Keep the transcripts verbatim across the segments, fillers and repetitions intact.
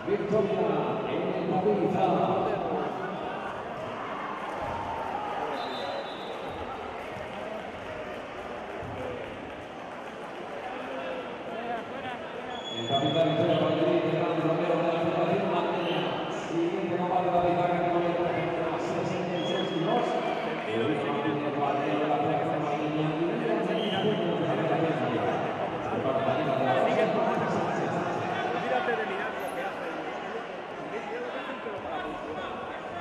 Victoria en la pista. El capitán Victoria Valladolid, Fernando Romero de la Federación Madrileña. Siguiente combate de la pista, kilómetro sesenta y seis y dos. El último de Guardiola de la Federación Madrileña. Y el de la Federación Madrileña. El capitán de la Federación. Olvídate de mirar lo que hace. Yo lo que hacen, pero para funcionar.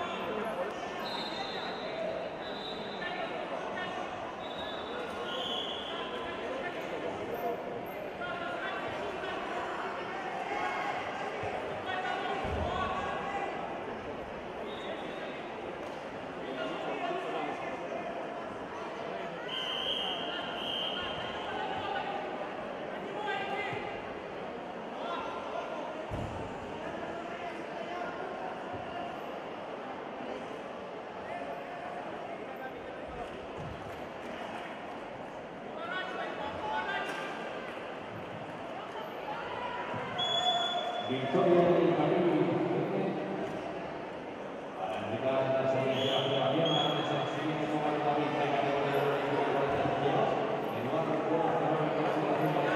Victoria del Camino para indicar la salida de la federación, la mesa siguiente con la vista y categoría de los cuarenta años. En lugar de juego, la clasificación de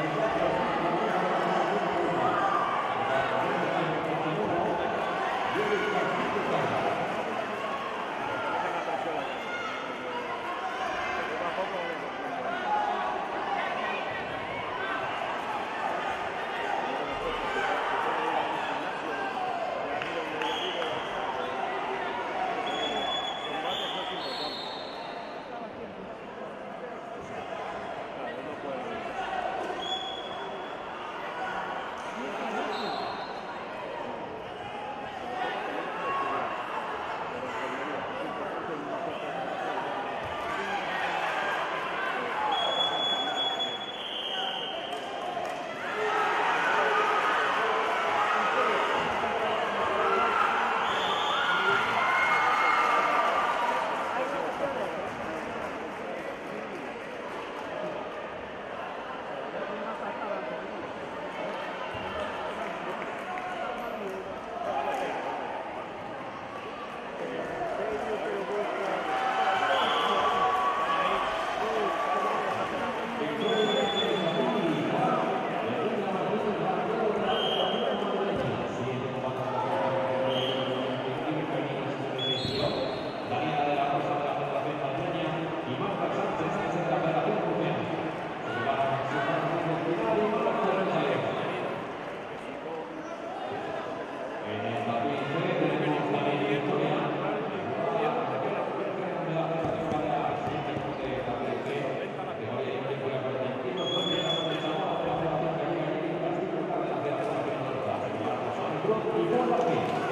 y